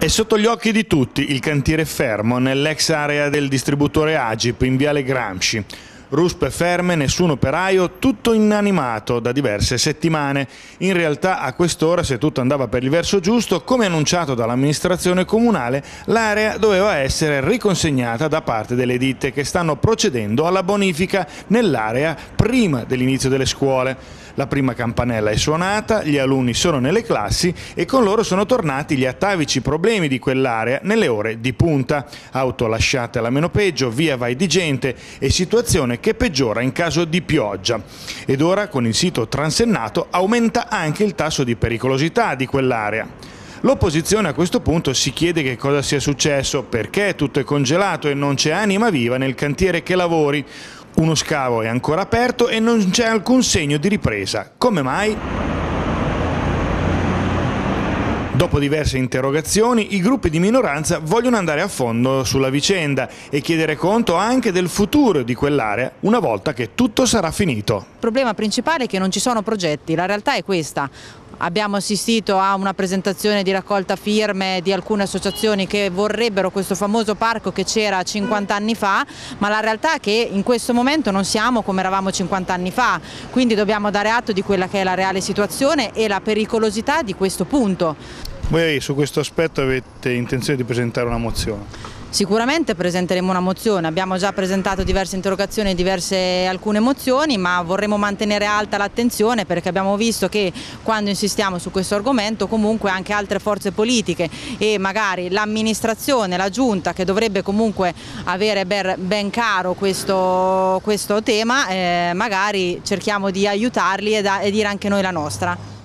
È sotto gli occhi di tutti il cantiere fermo nell'ex area del distributore Agip in Viale Gramsci. Ruspe ferme, nessun operaio, tutto inanimato da diverse settimane. In realtà a quest'ora, se tutto andava per il verso giusto, come annunciato dall'amministrazione comunale, l'area doveva essere riconsegnata da parte delle ditte che stanno procedendo alla bonifica nell'area prima dell'inizio delle scuole. La prima campanella è suonata, gli alunni sono nelle classi e con loro sono tornati gli atavici problemi di quell'area nelle ore di punta. Auto lasciate alla meno peggio, via vai di gente e situazione che peggiora in caso di pioggia. Ed ora con il sito transennato aumenta anche il tasso di pericolosità di quell'area. L'opposizione a questo punto si chiede che cosa sia successo, perché tutto è congelato e non c'è anima viva nel cantiere che lavori. Uno scavo è ancora aperto e non c'è alcun segno di ripresa. Come mai? Dopo diverse interrogazioni, i gruppi di minoranza vogliono andare a fondo sulla vicenda e chiedere conto anche del futuro di quell'area una volta che tutto sarà finito. Il problema principale è che non ci sono progetti, la realtà è questa. Abbiamo assistito a una presentazione di raccolta firme di alcune associazioni che vorrebbero questo famoso parco che c'era 50 anni fa, ma la realtà è che in questo momento non siamo come eravamo 50 anni fa, quindi dobbiamo dare atto di quella che è la reale situazione e la pericolosità di questo punto. Voi su questo aspetto avete intenzione di presentare una mozione? Sicuramente presenteremo una mozione, abbiamo già presentato diverse interrogazioni e alcune mozioni, ma vorremmo mantenere alta l'attenzione perché abbiamo visto che quando insistiamo su questo argomento comunque anche altre forze politiche e magari l'amministrazione, la giunta che dovrebbe comunque avere ben caro questo tema, magari cerchiamo di aiutarli e dire anche noi la nostra.